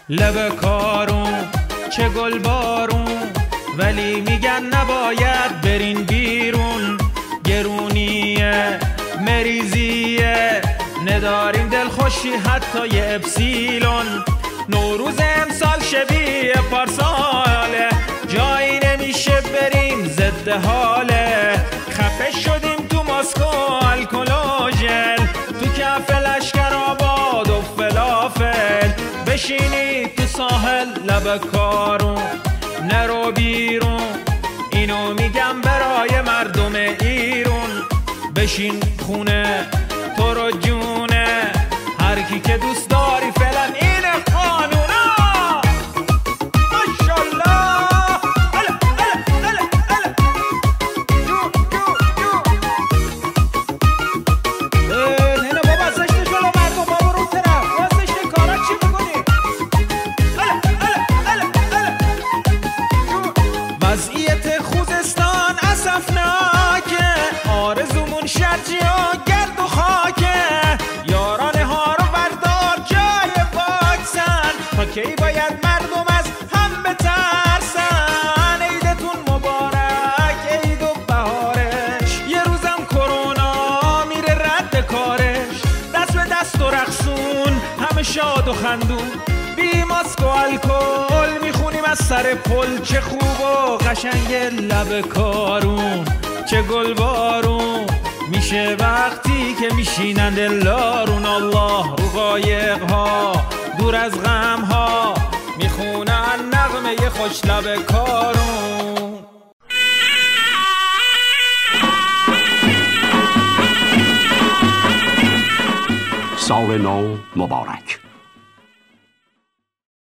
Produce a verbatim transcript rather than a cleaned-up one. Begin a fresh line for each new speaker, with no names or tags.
لب کارون چه گل بارون، ولی میگن نباید برین بیرون. گرونیه مریضیه نداریم دلخوشی حتی یه اپسیلون. نوروز امسال شبیه پارساله، جایی نمیشه بریم ضد حاله. خفه شدیم تو ماسکو الکل و ژل، تو کف لشکر آباد و فلافل. بشینی تو ساحل لب کارون نرو بیرون، اینو میگم برای مردم ایرون. بشین خونه تو رو جونه، هر کی که دوست داری فعلا اینه قانونا. ماشالله اله اله اله اله جو جو جو نه نه بابا زشته جلو مردم، بابا رو طرف واسه کارا چی میکنی؟ اله اله اله اله جو. وضعیت خوزستان اسفناکه، آرزومون شرجی ها گرد و خاکه. یاران ها رو بردار جای واکسن، تا کی باید مردم از هم بترسن؟ عیدتون مبارک عید و بهارش، یه روزم کرونا میره رد کارش. دست به دست و رقصون همه شاد و خندون، بی ماسک و الکل میخونیم از سر پل. چه خوب و قشنگ لب کارون، چه گل بارون میشه وقتی که میشینند دلارون. الله رو قایق ها دور از غم ها میخونن نغمه خوش لب کارون.
سال نو مبارک.